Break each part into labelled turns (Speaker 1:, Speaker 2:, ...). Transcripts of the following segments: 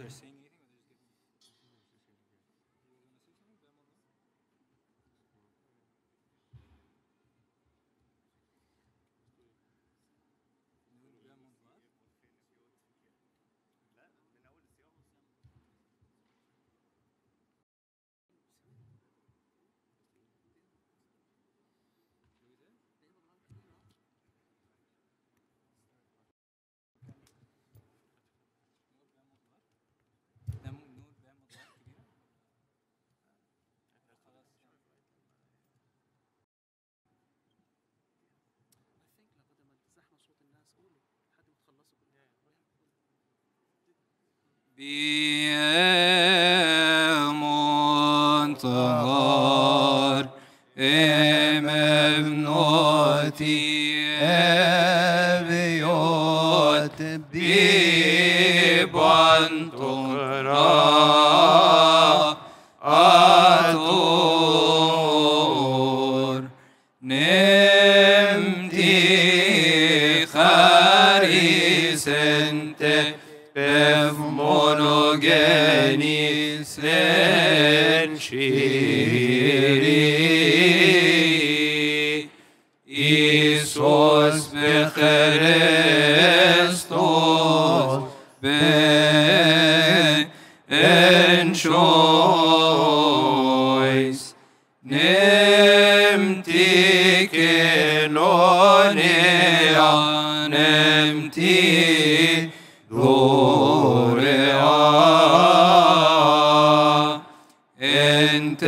Speaker 1: بمنتظر ابنوتي ابيوت ببنتقرا أطور نمتي خاريس انت بفمونوجيني سنشيري إيسوس بخريستوس بنشويس نمتي كنونيا نمتي غوريا انت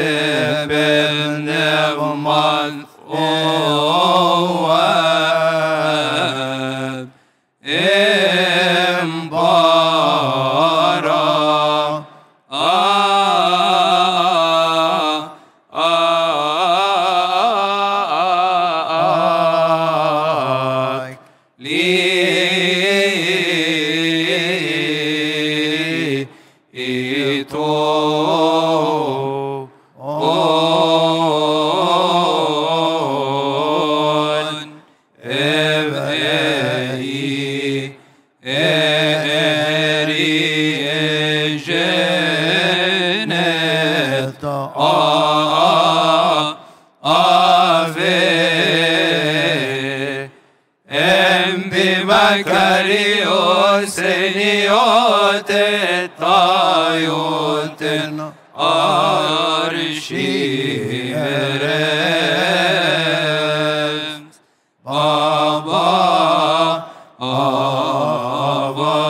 Speaker 1: بنغمان اواب امبارا سنيوت الطايوت أرشي رمز بابا أبا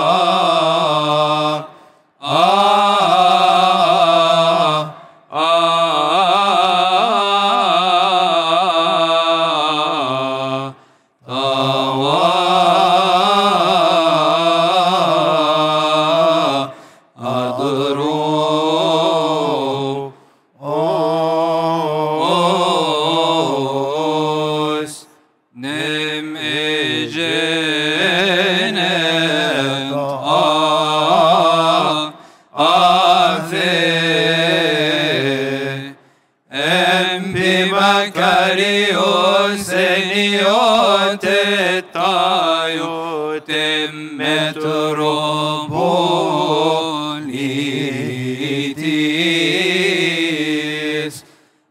Speaker 1: metropolitis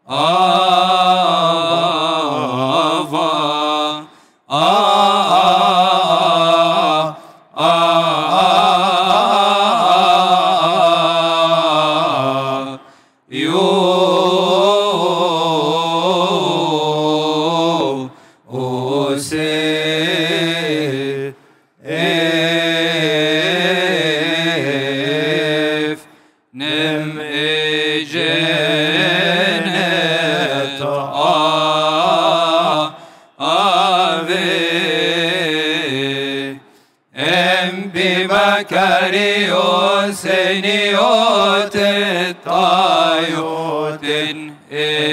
Speaker 1: Μακαρίος ενιώτε τάιωτεν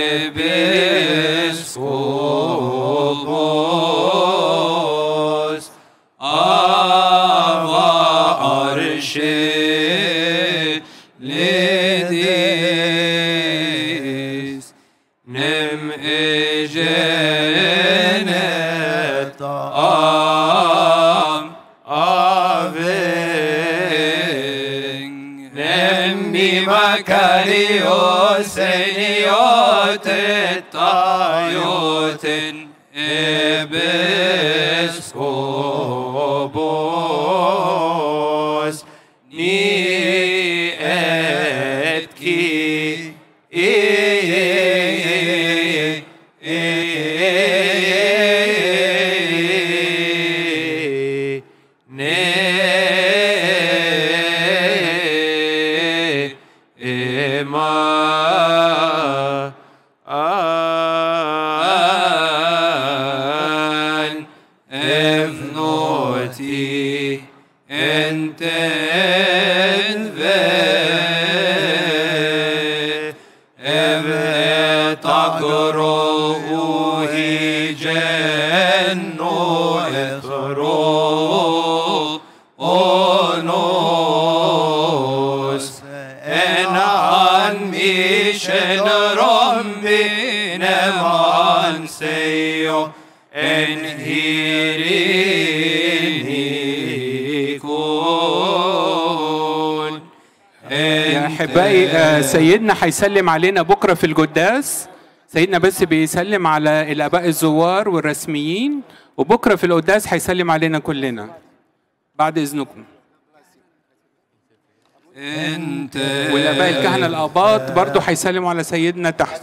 Speaker 1: επισκόπος αβα αρσέ λεδίς νεμ εζένετ αμ αβε Nemmi Makarios eniotet taioten episkopos ni etki
Speaker 2: سيدنا هيسلم علينا بكرة في القداس. سيدنا بس بيسلم على الآباء الزوار والرسميين، وبكرة في القداس هيسلم علينا كلنا بعد إذنكم. والآباء الكهنة الآباط برضو هيسلموا على سيدنا تحت.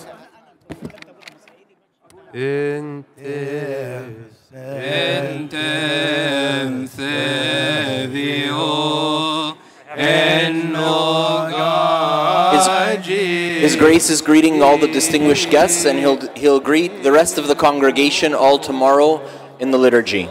Speaker 3: His Grace is greeting all the distinguished guests, and he'll greet the rest of the congregation all tomorrow in the liturgy.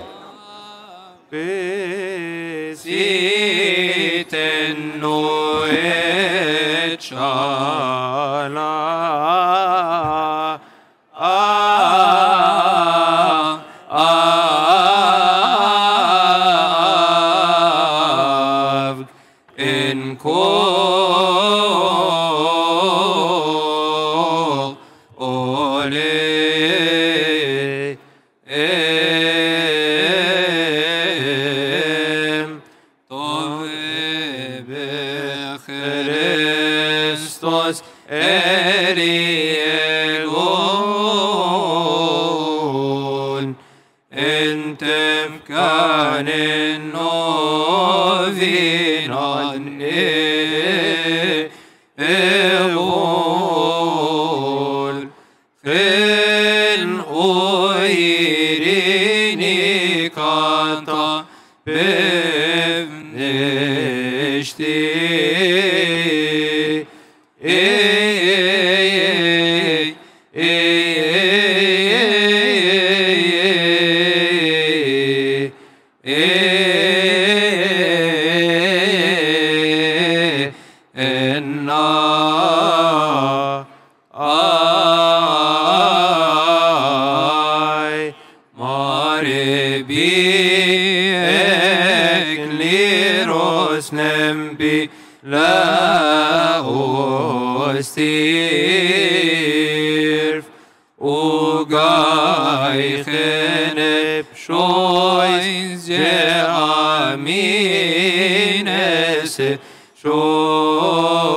Speaker 1: Show